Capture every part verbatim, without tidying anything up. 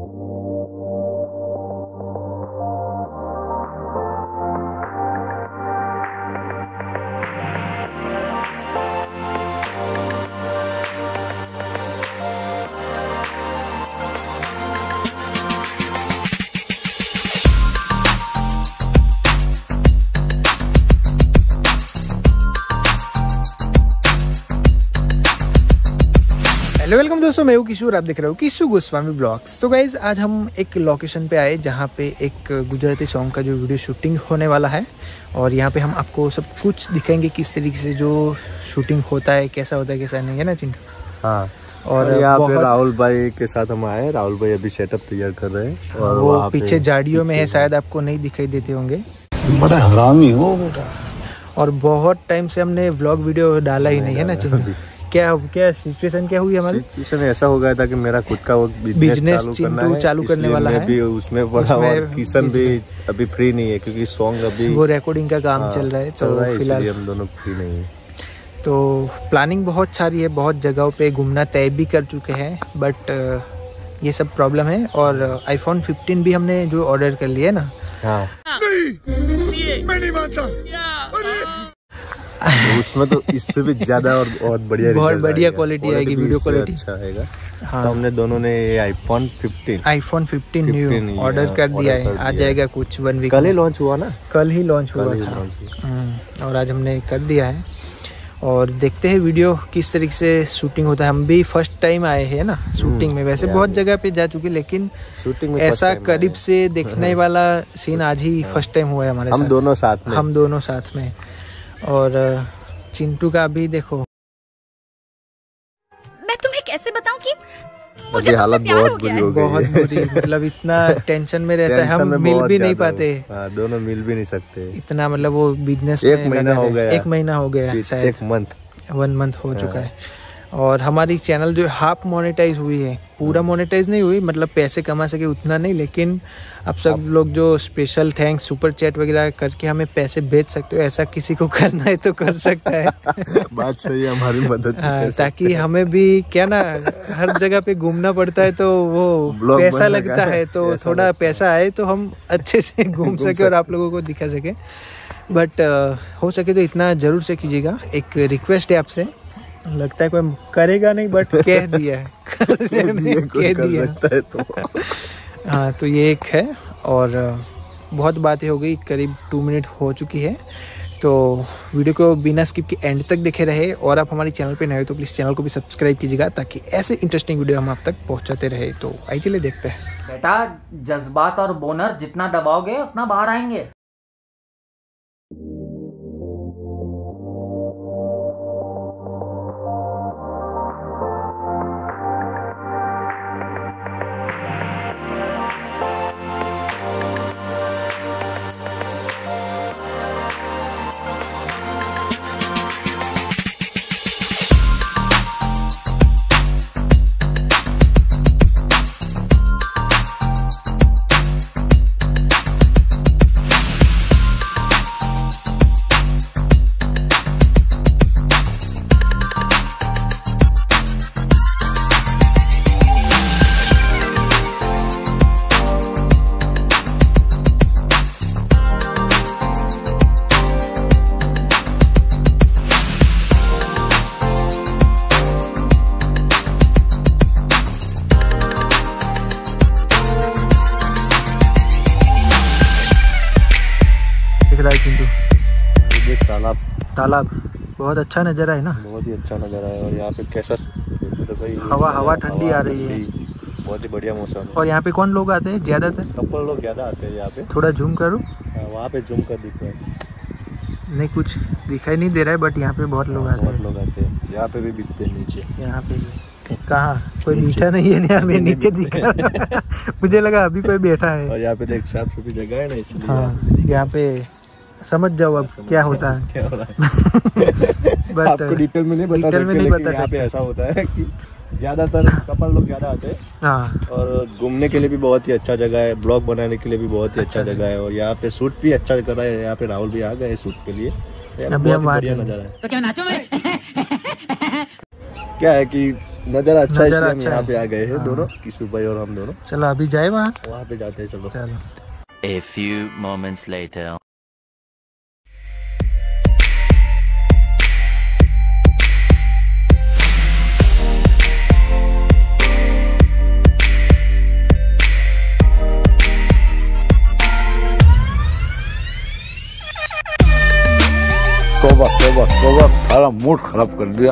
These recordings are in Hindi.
हेलो वेलकम दोस्तों, मैं हूं किशोर, आप देख रहे हो किशु गोस्वामी ब्लॉग्स। तो गाइज आज हम एक लोकेशन पे आए जहां पे एक गुजराती सॉन्ग का जो वीडियो शूटिंग होने वाला है और यहां पे हम आपको सब कुछ दिखाएंगे किस तरीके से जो शूटिंग होता है, कैसा होता है कैसा नहीं, है ना चिंटू? हाँ। और यहाँ पे राहुल भाई के साथ हम आए। राहुल भाई अभी सेटअप तैयार कर रहे हैं और वो पीछे झाड़ियों में है, शायद आपको नहीं दिखाई देते होंगे। बड़ा हरामी हो बेटा। और बहुत टाइम से हमने व्लॉग वीडियो डाला ही नहीं, है ना चिंटू? क्या क्या सिचुएशन क्या हुई हमारी? सिचुएशन ऐसा हो गया था कि मेरा खुद का वो बिजनेस चिंटू चालू करने वाला है, भी उसमें पड़ा हुआ। किशन भी अभी फ्री नहीं है क्योंकि सॉन्ग अभी वो रिकॉर्डिंग का काम चल रहा है, तो फिलहाल हम दोनों फ्री नहीं है। तो प्लानिंग बहुत सारी है, बहुत जगहों पे घूमना तय भी कर चुके हैं, बट ये सब प्रॉब्लम है। और आईफोन फिफ्टीन भी हमने जो ऑर्डर कर लिया है ना। हाँ। नहीं, मैं नहीं मानता। तो उसमें तो इससे भी ज्यादा और बहुत बढ़िया बहुत बढ़िया क्वालिटी आएगी, वीडियो क्वालिटी अच्छा आएगा। हाँ। तो हमने दोनों ने iPhone fifteen iPhone fifteen new order कर दिया है, आ जाएगा कुछ वन वीक। कल ही लॉन्च हुआ ना? कल ही लॉन्च हुआ था और आज हमने कर दिया है। और देखते हैं वीडियो किस तरीके से शूटिंग होता है। हम भी फर्स्ट टाइम आए हैं ना शूटिंग में, वैसे बहुत जगह पे जा चुके, लेकिन शूटिंग में ऐसा करीब से देखने वाला सीन आज ही फर्स्ट टाइम हुआ है हमारे साथ। हम दोनों साथ में हम दोनों साथ में और चिंटू का भी देखो। मैं तुम्हें कैसे बताऊं कि मुझे हालत बहुत बुरी हो गई, बहुत बुरी। मतलब इतना टेंशन में रहता है, हम मिल भी नहीं पाते। हाँ, दोनों मिल भी नहीं सकते इतना। मतलब वो बिजनेस एक महीना हो गया, एक महीना हो गया शायद, एक मंथ वन मंथ हो चुका है। और हमारी चैनल जो हाफ मोनेटाइज हुई है, पूरा मोनेटाइज नहीं हुई, मतलब पैसे कमा सके उतना नहीं, लेकिन आप सब लोग जो स्पेशल थैंक्स सुपर चैट वगैरह करके हमें पैसे भेज सकते हो, ऐसा किसी को करना है तो कर सकता है। बात सही है, हमारी मदद। हाँ, ताकि हमें भी क्या ना हर जगह पे घूमना पड़ता है तो वो पैसा लगता है, तो थोड़ा पैसा आए तो हम अच्छे से घूम सके और आप लोगों को दिखा सके। बट हो सके तो इतना जरूर से कीजिएगा, एक रिक्वेस्ट है आपसे। लगता है कोई करेगा नहीं, बट कह दिया है कह दिया है तो। हाँ, तो ये एक है। और बहुत बातें हो गई, करीब टू मिनट हो चुकी है, तो वीडियो को बिना स्किप के एंड तक देखे रहे। और आप हमारे चैनल पे नए हो तो प्लीज़ चैनल को भी सब्सक्राइब कीजिएगा ताकि ऐसे इंटरेस्टिंग वीडियो हम आप तक पहुंचाते रहे। तो आइए चलिए देखते हैं। बेटा, जज्बात और बोनर जितना दबाओगे उतना बाहर आएंगे। देख तालाब तालाब बहुत अच्छा नज़ारा है ना, बहुत ही अच्छा नज़ारा है। और यहाँ पे कैसा तो भाई हवा हवा ठंडी आ रही है, बहुत ही बढ़िया मौसम है। और यहाँ पे कौन लोग आते हैं ज़्यादातर? कपल लोग ज़्यादा आते हैं यहाँ पे। थोड़ा जूम करूँ? वहाँ पे जूम कर दिख रहा है, नहीं कुछ दिखाई नहीं दे रहा है, बट यहाँ पे बहुत लोग आते हैं। बहुत लोग आते हैं यहाँ पे भी दिखते हैं नीचे। यहाँ पे भी कहाँ कोई बैठा नहीं है, यहाँ पे नीचे दिख रहा मुझे लगा अभी कोई बैठा है। और यहाँ पे देख साफ सुथरी जगह है ना, इसलिए हाँ, यहाँ पे समझ जाओ अब क्या होता है, क्या हो रहा है। बट आपको डिटेल में नहीं बता सकते, नहीं बता यहाँ पे ऐसा होता है कि ज्यादातर कपल लोग ज्यादा आते हैं। हाँ, और घूमने के लिए भी बहुत ही अच्छा जगह है, ब्लॉग बनाने के लिए भी बहुत ही अच्छा, अच्छा जगह है। और यहाँ पे शूट भी अच्छा कर रहा है। यहाँ पे राहुल भी आ गए शूट के लिए, अभी हम बढ़िया नजारा है। तो क्या नाचो में? क्या है कि नज़ारा अच्छा है, नज़ारा इसलिए हम अच्छा यहाँ है। पे आ गए हैं हाँ। दोनों, किशु भाई और हम दोनों। चलो अभी जाए वहाँ वहाँ पे जाते हैं, चलो। चलो। A few moments later. तोबा तोबा तोबा, सारा मूड खराब कर दिया।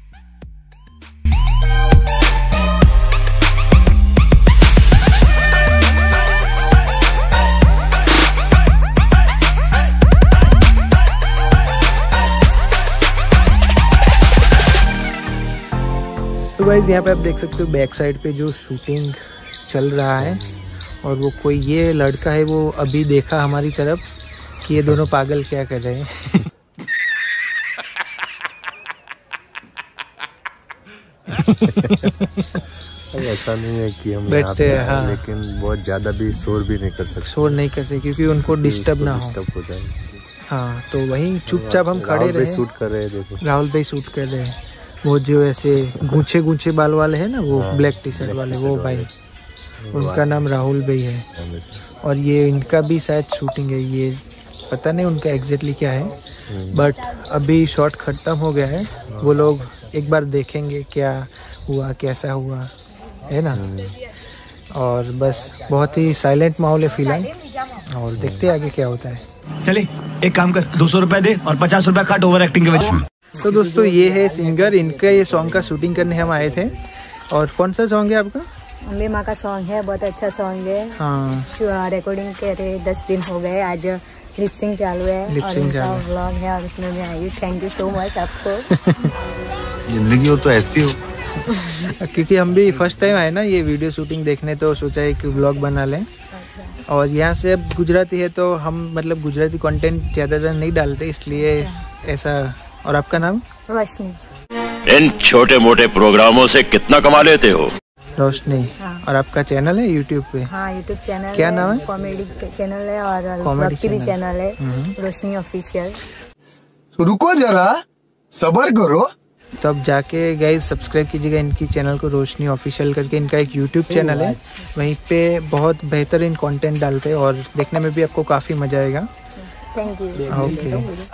तो गाइस यहाँ पे आप देख सकते हो बैक साइड पे जो शूटिंग चल रहा है, और वो कोई ये लड़का है वो अभी देखा हमारी तरफ कि ये दोनों पागल क्या कर रहे हैं। ऐसा नहीं है कि हम But, यहाँ पे आए, हाँ। लेकिन बहुत ज्यादा भी शोर भी नहीं कर सकते, शोर नहीं कर सकते क्योंकि उनको डिस्टर्ब ना हो। डिस्टर्ब हो जाए। हाँ, तो वहीं चुपचाप हम खड़े राहुल भाई रहे। शूट कर रहे हैं, देखो। राहुल भाई शूट कर रहे हैं। वो जो ऐसे गूंचे गूंचे बाल वाले हैं ना, वो हाँ, ब्लैक टी शर्ट black वाले, t-shirt वो वाले। भाई, उनका नाम राहुल भाई है। और ये इनका भी शायद शूटिंग है, ये पता नहीं उनका एग्जैक्टली क्या है, बट अभी शॉट खत्म हो गया है। वो लोग एक बार देखेंगे क्या हुआ, कैसा हुआ, है ना। और बस बहुत ही साइलेंट माहौल है फिलहाल, और देखते हैं आगे क्या होता है। चले एक काम कर, दो सौ रुपए दे और पचास रुपए काट ओवर एक्टिंग के वजह। तो दोस्तों ये है सिंगर, इनका ये सॉन्ग का शूटिंग करने हम आए थे। और कौन सा सॉन्ग है आपका? अम्बे माँ का सॉन्ग है, बहुत अच्छा सॉन्ग है। हाँ, रिकॉर्डिंग करे दस दिन हो गए, आज लिपसिंग चालू है Lip और sync इनका चालू है। व्लॉग है और उसमें मैं आई। थैंक यू सो मच आपको। जिंदगी हो तो ऐसी हो। क्योंकि हम भी फर्स्ट टाइम आए ना ये वीडियो शूटिंग देखने, तो सोचा है कि व्लॉग बना लें। और यहाँ से अब गुजराती है तो हम मतलब गुजराती कंटेंट ज़्यादातर नहीं डालते, इसलिए ऐसा। और आपका नाम? रोशनी। इन छोटे मोटे प्रोग्रामों से कितना कमा लेते हो? रोशनी। हाँ। और आपका चैनल है यूट्यूब पे? हाँ, यूट्यूब चैनल क्या नाम है? कॉमेडी चैनल है और Comedy व्लॉग की भी channel। चैनल है, रोशनी ऑफिशियल। रुको जरा, सबर करो। तो अब जाके गाइस सब्सक्राइब कीजिएगा इनकी चैनल को, रोशनी ऑफिशियल करके। इनका एक यूट्यूब चैनल है, वहीं पे बहुत बेहतरीन कंटेंट डालते हैं और देखने में भी आपको काफ़ी मज़ा आएगा। Thank you. ओके।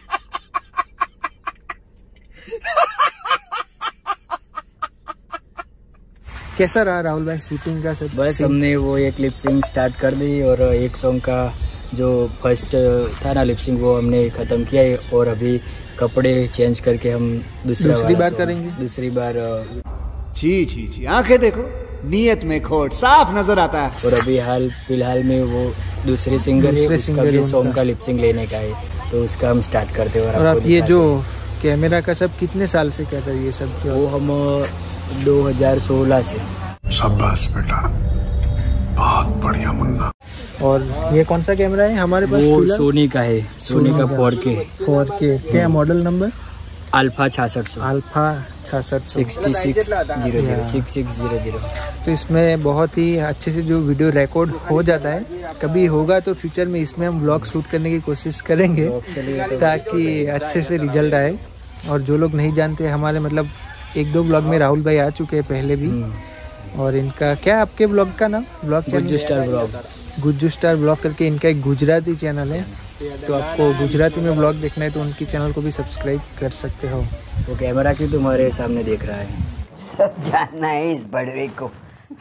कैसा रहा राहुल भाई शूटिंग का सब? बस हमने वो एक लिपसिंग स्टार्ट कर दी और एक सॉन्ग का जो फर्स्ट था ना लिपसिंग वो हमने ख़त्म किया है, और अभी कपड़े चेंज करके हम दूसरा दूसरी वाला बार song- करेंगे। दूसरी बार अ, जी जी जी, आंखें देखो, नीयत में खोट साफ नजर आता है। और अभी हाल फिलहाल में वो दूसरे सिंगर है, दूसरे उसका सिंगर भी है सॉन्ग उनका। का लिपसिंग लेने का है, तो उसका हम स्टार्ट करते हैं। और आपको आप ये दिखाते जो हैं। कैमरा का सब कितने साल से कर रहे हैं ये सब जो? वो हम दो हज़ार सोलह से। शाबाश बेटा, बहुत बढ़िया मुन्ना। और ये कौन सा कैमरा है हमारे पास? वो सोनी का है, सोनी का फोर के फोर के क्या मॉडल नंबर? अल्फा छियासठ सौ अल्फा छियासठ sixty six zero zero six six zero zero. तो इसमें बहुत ही अच्छे से जो वीडियो रिकॉर्ड हो जाता है। कभी होगा तो फ्यूचर में इसमें हम व्लॉग शूट करने की कोशिश करेंगे ताकि अच्छे से रिजल्ट आए। और जो लोग नहीं जानते, हमारे मतलब एक दो ब्लॉग में राहुल भाई आ चुके हैं पहले भी। और इनका क्या, आपके ब्लॉग का नाम? Blog Gujju star blog. Gujju star blog करके इनका एक गुजराती चैनल है, तो आपको गुजराती में ब्लॉग देखना है तो उनकी चैनल को भी सब्सक्राइब कर सकते हो। वो कैमरा क्यों तुम्हारे सामने देख रहा है? सब जानना है इस बड़वे को।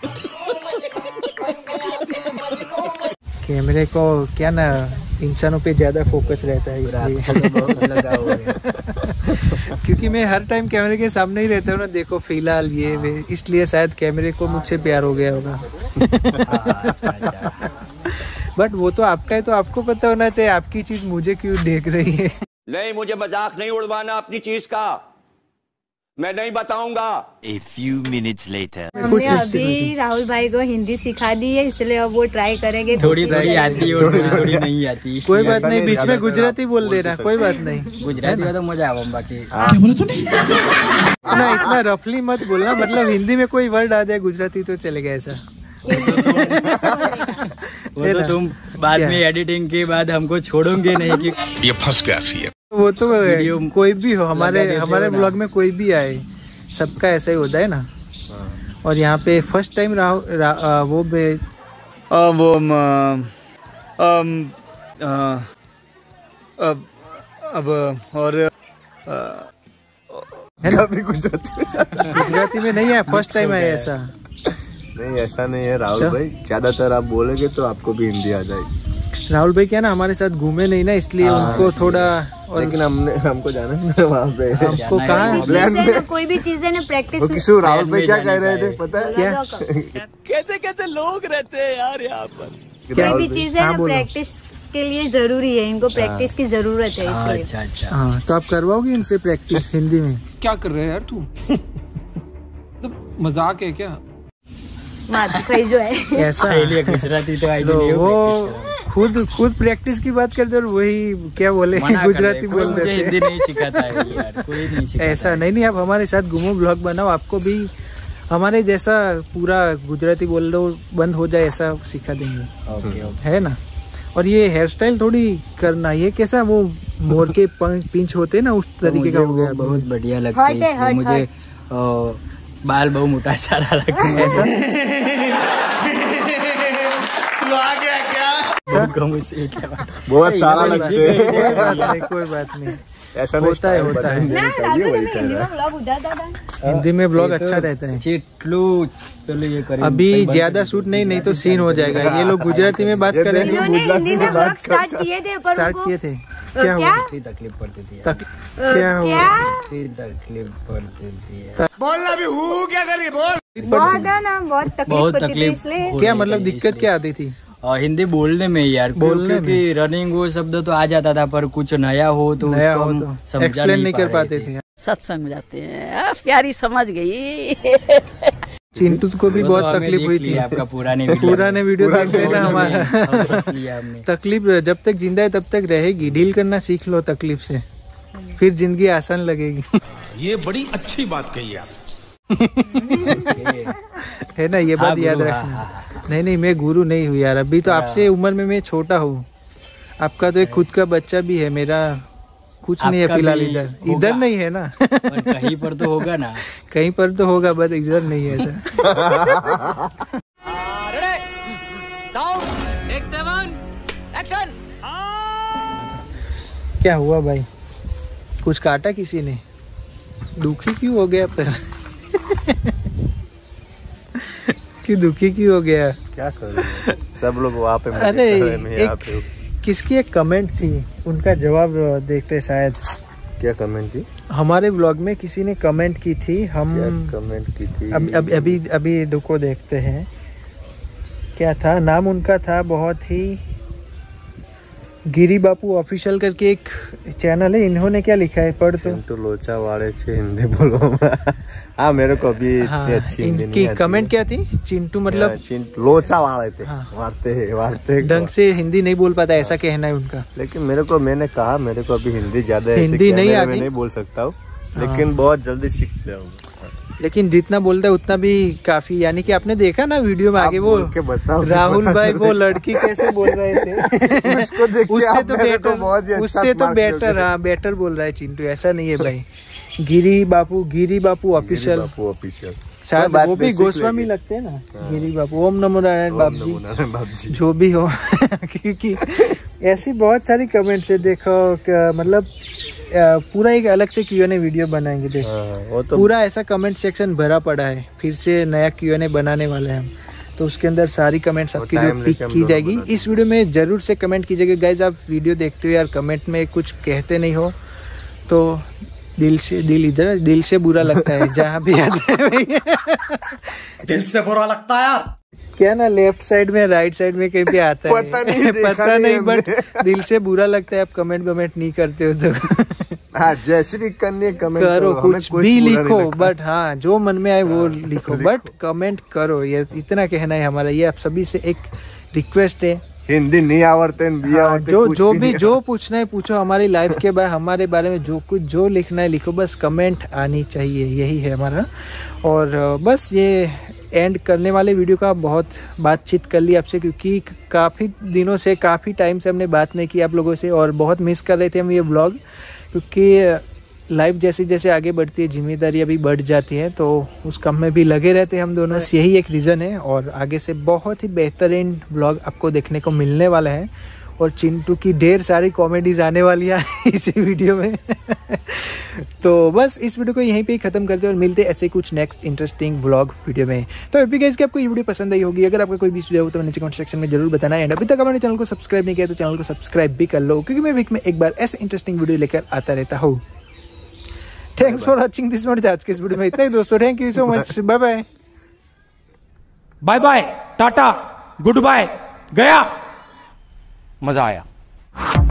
कैमरे को क्या ना इंसानों पे ज्यादा फोकस रहता है इसलिए। बहुत लगा हुआ है। क्योंकि मैं हर टाइम कैमरे के सामने ही रहता हूँ ना, देखो फिलहाल ये वे, इसलिए शायद कैमरे को मुझसे प्यार हो गया होगा। बट वो तो आपका है तो आपको पता होना चाहिए, आपकी चीज मुझे क्यों देख रही है। नहीं, मुझे मजाक नहीं उड़वाना अपनी चीज का, मैं नहीं बताऊंगा। A few minutes later. हमने अभी राहुल भाई को हिंदी सिखा दी है, इसलिए अब वो ट्राई करेंगे। थोड़ी थोड़ी आती है और थोड़ी थोड़ी नहीं आती। कोई बात नहीं, बीच में गुजराती बोल देना, कोई बात नहीं। गुजराती का तो मजा आवा, बाकी इतना इतना रफली मत बोलना, मतलब हिंदी में कोई वर्ड आ जाए गुजराती तो चलेगा ऐसा। वो तो तुम बाद में एडिटिंग के बाद हमको छोड़ोगे नहीं कि ये फंस गया सी है। वो तो वीडियो कोई भी हो, हमारे लगा देते हमारे हो ना। ब्लॉग में कोई भी आए, सबका ऐसा ही होता है ना। और यहाँ पे फर्स्ट टाइम राहुल रा, आ, वो बे आ, वो अम, अम, आ, अब अब और है ना भी गुजराती गुजराती में नहीं है, फर्स्ट टाइम है ऐसा। नहीं ऐसा नहीं है राहुल भाई, ज्यादातर आप बोलेंगे तो आपको भी हिंदी आ जाएगी। राहुल भाई क्या ना हमारे साथ घूमे नहीं ना, इसलिए उनको थोड़ा और लेकिन हमने हमको जाना है वहाँ पे, हमको कहा कोई भी चीजें ना प्रैक्टिस। किशोर राहुल भाई क्या कह रहे थे पता है क्या? कैसे कैसे लोग रहते हैं यार यहाँ पर। कोई भी चीजें ना प्रैक्टिस के लिए जरूरी है, इनको प्रैक्टिस की जरूरत है इसलिए। अच्छा अच्छा हाँ तो आप करवाओगे इनसे प्रैक्टिस हिंदी में? क्या कर रहे हैं यार तू? तो मजाक है क्या? जो है ऐसा गुजराती तो आई तो वो खुद खुद प्रैक्टिस की बात करते और वही क्या बोले गुजराती बोल मुझे रहे हिंदी थे। नहीं सिखाता है यार, कोई नहीं सिखाता ऐसा नहीं नहीं, आप हमारे साथ घूमो, ब्लॉग बनाओ, आपको भी हमारे जैसा पूरा गुजराती बोल लो बंद हो जाए ऐसा सिखा देंगे। ओके ओके है ना। और ये हेयर स्टाइल थोड़ी करना, ये कैसा वो मोर के पिंच होते ना उस तरीके का हो गया। बहुत बढ़िया लगता है, इसलिए मुझे अ, बाल बहुत मोटा सारा लगता है ऐसा। तू आ गया क्या? बहुत सारा कोई लगते हैं। कोई बात नहीं, कोई बात नहीं, ऐसा नहीं होता है होता है। चाहिए वही कह रहा है। हिंदी में ब्लॉग अच्छा रहता है। चिटलू चलो ये करें। अभी ज्यादा शूट नहीं नहीं तो सीन हो जाएगा। ये लोग गुजराती में बात करें, हिंदी में ब्लॉग स्टार्ट किए थे पर स्टार्ट किए थे, क्या हुआ? तकलीफ पड़ती थी तक, क्या हुआ? तकलीफ पड़ती थी। बोलना भी हूँ क्या करिए बोल। बहुत है ना, बहुत तकलीफ पड़ती थी इसलिए। क्या मतलब दिक्कत क्या आती थी? और हिंदी बोलने में यार, बोलने क्योंकि रनिंग वो शब्द तो आ जाता था पर कुछ नया हो तो नया उसको हो हम तो समझा एक्सप्लेन नहीं पा कर रहे पाते थे। थे। सत्संग में जाते हैं, प्यारी समझ गई। चिंटू को भी वो बहुत तो हमें तकलीफ देख हुई लिया थी। आपका पुराने वीडियो पुराने वीडियो देख लेना हमारा। हमने तकलीफ जब तक जिंदा है तब तक रहेगी, डील करना सीख लो तकलीफ से, फिर जिंदगी आसान लगेगी। ये बड़ी अच्छी बात कही आप। है ना, ये बात हाँ, याद गुरु, रखना। हाँ, हाँ, नहीं नहीं मैं गुरु नहीं हूँ यार, अभी तो आपसे उम्र में मैं छोटा हूँ। आपका तो एक खुद का बच्चा भी है, मेरा कुछ नहीं है आपका फिलहाल। भी इधर होगा। इधर नहीं है ना। पर कहीं पर तो होगा ना। कहीं पर तो होगा बस इधर नहीं है ऐसा। क्या हुआ भाई, कुछ काटा किसी ने? दुखी क्यों हो गया पर? क्यों दुखी क्यों हो गया? क्या करूँ, सब लोग वहाँ पे अरे यहाँ पे। एक किसकी एक कमेंट थी, उनका जवाब देखते शायद। क्या कमेंट की? हमारे व्लॉग में किसी ने कमेंट की थी, हम क्या कमेंट की थी? अब अभी अभी अभी रुको देखते हैं क्या था। नाम उनका था बहुत ही गिरी बापू ऑफिशियल करके एक चैनल है। इन्होंने क्या लिखा है, पढ़ तो। चिंटू लोचा वाले से हिंदी बोलो। हाँ मेरे को भी हाँ, इतनी अच्छी हिंदी इनकी नहीं आती कमेंट है। क्या थी? चिंटू मतलब चिंटू लोचा वाले थे, हाँ। मारते हैं मारते ढंग से हिंदी नहीं बोल पाता, ऐसा कहना है उनका। लेकिन मेरे को, मैंने कहा मेरे को अभी हिंदी ज्यादा ऐसे हिंदी नहीं कैमरे में आती। नहीं बोल सकता हूँ, लेकिन बहुत जल्दी सीख जाऊंगा। लेकिन जितना बोलता है उतना भी काफी, यानी कि आपने देखा ना वीडियो में आगे वो के बताओ, राहुल भाई वो लड़की कैसे बोल रहे थे। उसको देख के उससे आप तो मेरे को बेटर, बहुत ही अच्छा उससे तो smart बेटर, लोगे। हाँ बेटर बोल रहा है चिंटू, ऐसा नहीं है भाई। गिरी बापू, गिरी बापू ऑफिशियल, बापू ऑफिशियल शायद बात वो भी बेसिक गोस्वामी लगी। लगते हैं ना। गिरी बापू, ओम नमो नारायण बाप जी, बाप जी जो भी हो। क्योंकि ऐसी बहुत सारी कमेंट्स है, देखो क्या मतलब अ, पूरा एक अलग से क्यू एन ए वीडियो बनाएंगे। देखो हाँ, वो तो पूरा ऐसा कमेंट सेक्शन भरा पड़ा है, फिर से नया क्यू एन ए बनाने वाले हैं हम, तो उसके अंदर सारी कमेंट्स आपकी जो time पिक लेके हम की दोनों जाएगी बना इस वीडियो में जरूर से कमेंट कीजिएगा। गाइज आप वीडियो देखते हो यार, कमेंट में कुछ कहते नहीं हो तो दिल से, दिल इधर दिल से बुरा लगता है जहाँ भी आते हैं। दिल से बुरा लगता है यार। क्या ना, लेफ्ट साइड में राइट साइड में कहीं पे आता है, पता नहीं, देखा पता नहीं नहीं, हमने। बट दिल से बुरा लगता है। आप कमेंट कमेंट नहीं करते हो तो हाँ जैसे भी करनी कमेंट करो, हमें कुछ कोई भी बुरा नहीं लिखो, लगता। बट हाँ जो मन में आए वो लिखो, बट कमेंट करो। ये इतना कहना है हमारा, ये आप सभी से एक रिक्वेस्ट है। हिंदी नहीं आवड़ते भी हाँ, आवड़ते, जो कुछ जो भी भी नहीं जो पूछना है पूछो, हमारी लाइफ के बारे, हमारे बारे में जो कुछ जो लिखना है लिखो, बस कमेंट आनी चाहिए, यही है हमारा। और बस ये एंड करने वाले वीडियो का बहुत बातचीत कर ली आपसे, क्योंकि काफ़ी दिनों से, काफ़ी टाइम से हमने बात नहीं की आप लोगों से, और बहुत मिस कर रहे थे हम ये ब्लॉग, क्योंकि लाइफ जैसे जैसे आगे बढ़ती है जिम्मेदारियाँ भी बढ़ जाती है, तो उस काम में भी लगे रहते हैं हम दोनों। बस यही एक रीज़न है, और आगे से बहुत ही बेहतरीन व्लॉग आपको देखने को मिलने वाला है, और चिंटू की ढेर सारी कॉमेडीज आने वाली है इसी वीडियो में। तो बस इस वीडियो को यहीं पे ही खत्म करते हैं और मिलते हैं ऐसे कुछ नेक्स्ट इंटरेस्टिंग व्लॉग वीडियो में। तो एपी गाइस कि आपको ये वीडियो पसंद आई होगी। अगर आपका कोई भी सुझाव हो तो नीचे कमेंट सेक्शन में जरूर बताना। एंड अभी तक हमारे चैनल को सब्सक्राइब नहीं किया तो चैनल को सब्सक्राइब भी कर लो, क्योंकि मैं वीक में एक बार ऐसे इंटरेस्टिंग वीडियो लेकर आता रहता हूँ। Thanks for watching this video. आज के इस वीडियो में इतना ही दोस्तों। Thank you so much. Bye bye bye bye, tata, good bye, गया। मजा आया।